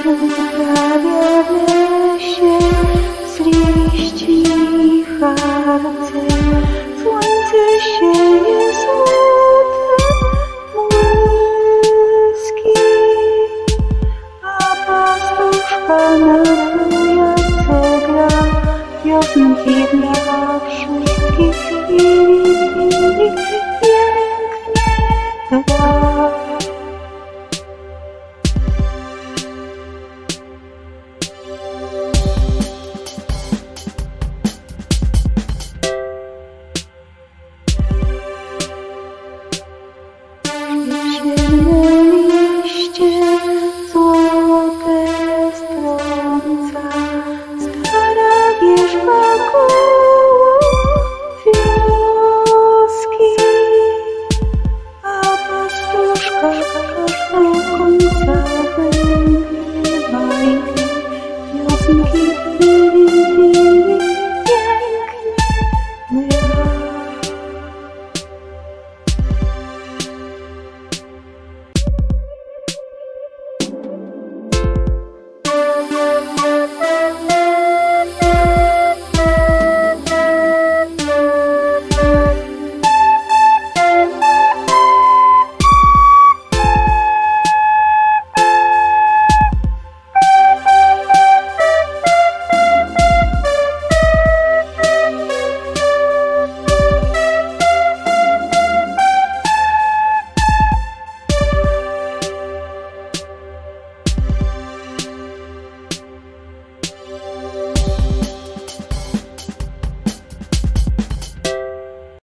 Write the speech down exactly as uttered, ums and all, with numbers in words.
Uprawia w lesie z liści harce, słońce sieje złote błyski, a pastuszka na trójce gra piosenki dla wszystkich chwili, pięknie gra. Jesienne liście złote strąca, stara wierzba koło wioski, a pastuszka